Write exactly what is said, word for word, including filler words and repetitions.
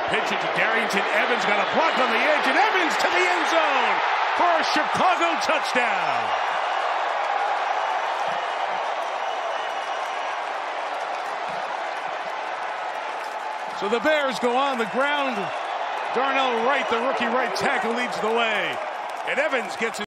pitch it to Darrynton Evans, got a block on the edge, and Evans to the end zone for a Chicago touchdown. So the Bears go on the ground. Darnell Wright, the rookie right tackle, leads the way. And Evans gets it.